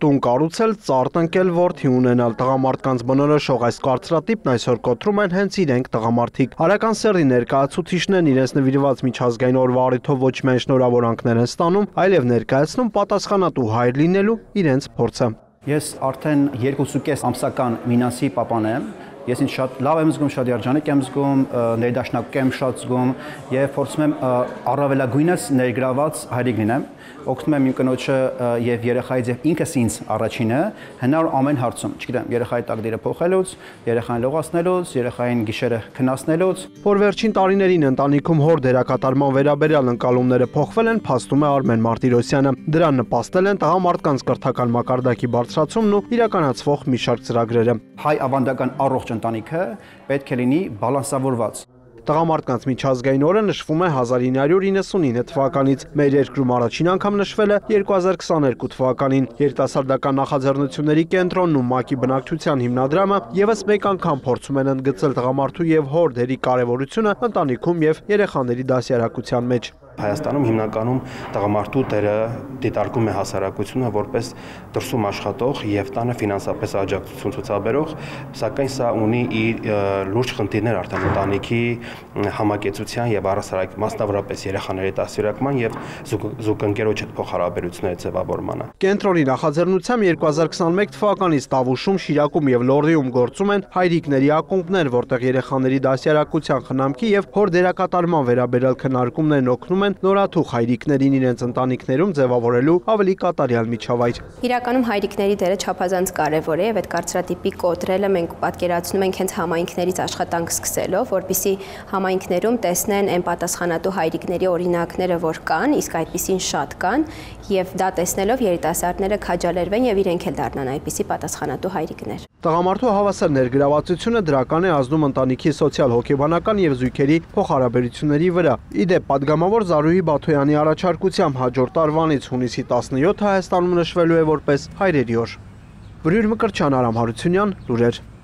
Տուն կառուցել, ծառ տնկել, որդի ունենալ։ Տղամարդկանց բնորոշող այս կարծրատիպն այսօր կոտրում են հենց իրենք տղամարդիկ։ Արական սեռի ներկայացուցիչներն իրենց նվիրված միջազգային օրվա առիթով ոչ միայն շնորհավորանքներ են ստանում, այլև ներկայացնում պատասխանատու հայր լինելու իրենց փորձը։ Ես արդեն 2.5 ամսական Մինասի պապան եմ։ Ես ինձ շատ լավ եմ զգում, շատ երջանիկ եմ զգում, ներդաշնակ եմ շատ զգում եւ փորձում եմ առավելագույնս ներգրաված հայրիկ լինեմ, օգնում եմ իմ կնոջը եւ երեխայից եւ ինքս ինձ առաջինը հնար ամեն հարցում, չգիտեմ, երեխայի տակդիրը փոխելուց, երեխային լողացնելուց, երեխային գիշերը քնացնելուց։ Որ վերջին տարիներին ընտանիքում հոր դերակատարման վերաբերյալ ընկալումները փոխվել են, փաստում է Արմեն Մարտիրոսյանը։ Դրան նպաստել են տղամարդկանց կրթական մակարդակի բարձրացումն ու իրականացվող մի շարք ծրագրերը։ Հայ ավանդական առողջ ընտանիքը պետք է լինի բալանսավորված։ Տղամարդկանց միջազգային օրը նշվում է 1999 թվականից, մեր երկրում առաջին անգամ նշվել է 2022 թվականին։ Երիտասարդական նախաձեռնությունների կենտրոնն ու ՄԱԿ-ի բնակչության հիմնադրամը եւս մեկ անգամ փորձում են ընդգծել տղամարդու եւ հոր դերի կարեւորությունը ընտանիքում եւ երեխաների դասյարակության մեջ։ Հայաստանում հիմնականում տղամարդու դերը դիտարկում է հասարակությունը որպես դրսում աշխատող եւ տանը ֆինանսապես աջակցություն ցուցաբերող, սակայն սա ունի իր լուրջ խնդիրներ արդեն ընտանիքի համակեցության եւ առասարակ մասնավորապես երեխաների դասյարակման եւ զուգընկերոջ հետ փոխհարաբերությունների ձևավորմանը։ Կենտրոնի նախաձեռնությամբ 2021 թվականից Տավուշում, Շիրակում եւ Լոռիում գործում են հայրիկների ակումբներ, որտեղ երեխաների դասյարակության խնամքի եւ հոր դերակատարման վերաբերյալ քննարկումներն օգնում են նորաթուխ հայրիկներին իրենց ընտանիքներում ձևավորելու ավելի կատարյալ միջավայր։ Իրականում հայրիկների դերը չափազանց կարևոր է եւ այդ կարծրատիպի կոտրելը մենք պատկերացնում ենք հենց համայնքներից աշխատանք սկսելով, որպեսզի համայնքներում տեսնեն այն պատասխանատու հայրիկների օրինակները, որ կան, իսկ այդպիսին շատ կան, եւ դա տեսնելով երիտասարդները քաջալերվեն եւ իրենք էլ դառնան այդպիսի պատասխանատու հայրիկներ։ Տղամարդու հավասար ներգրավվածությունը դրական է ազդում ընտանիքի սոցիալ-հոգեբանական եւ զույգերի փոխհարաբերությունների վրա։ Իդեպ պատգամավոր Զարուհի Բաթոյանի առաջարկությամբ հաջորդ տարվանից հունիսի 17-ը Հայաստանում նշվելու է որպես հայրերի օր։ Բրույր Մկրտչյան, Արամ Հարությունյան, լուրեր։